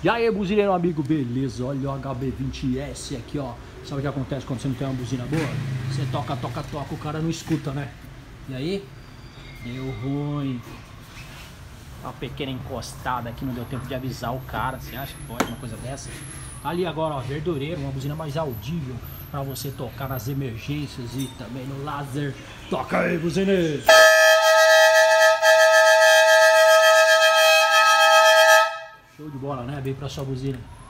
E aí, buzineiro amigo, beleza? Olha o HB20S aqui, ó. Sabe o que acontece quando você não tem uma buzina boa? Você toca, toca, toca, o cara não escuta, né? E aí? Deu ruim. Uma pequena encostada aqui, não deu tempo de avisar o cara. Você acha que pode uma coisa dessa? Ali agora, ó, verdureiro, uma buzina mais audível pra você tocar nas emergências e também no laser. Toca aí, buzineiro! Show de bola, né? Veio pra sua buzina.